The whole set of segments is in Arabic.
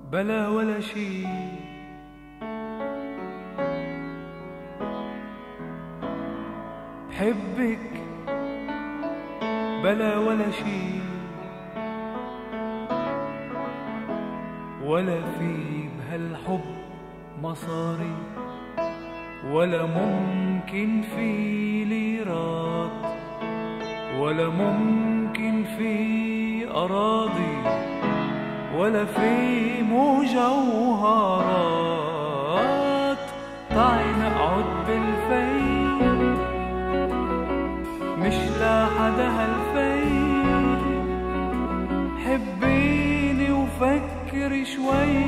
بلا ولا شي، بحبك بلا ولا شي، ولا في بهالحب مصاري، ولا ممكن في ليرات، ولا ممكن في أراضي، ولا في مجوهرات. تعي نقعد بالفي، مش لحدا هالفي، حبيني وفكري شوي.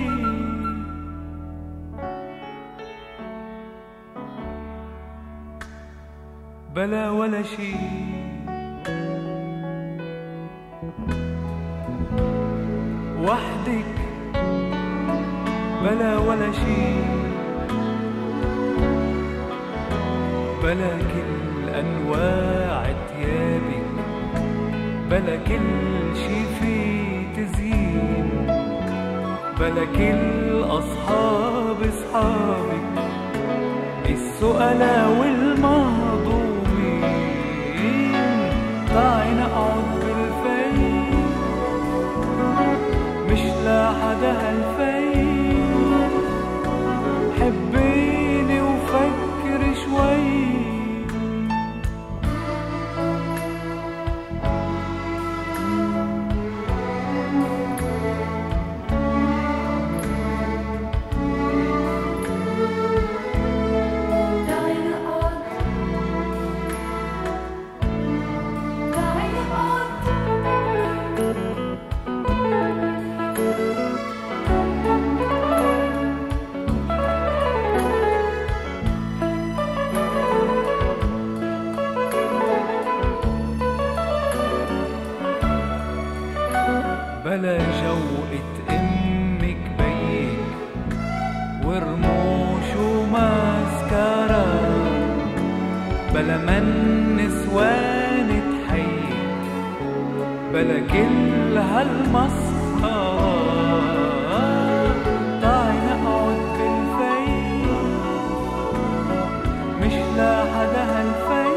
بلا ولا شي، وحدك بلا ولا شي، بلا كل أنواع ثيابك، بلا كل شي في تزيين، بلا كل أصحاب أصحابك السؤلاء والمهضومين. تعي نقعد بالفي، مش لحدا هالفي، حبيني وفكري شوي. بلا جوقة أمك بيك ورموش وماسكارا، بلا من نسوان تحيك، بلا كل هالمسخرة. تعي نقعد بالفي، مش لحدا هالفي،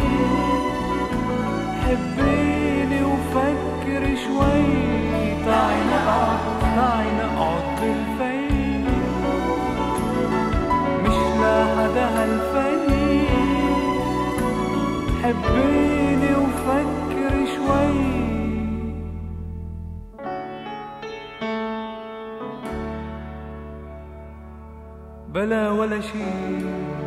حبيني وفكري شوي. تعي نقعد بالفي، مش لحدا هالفي، حبيني وفكري شوي. بلا ولا شي.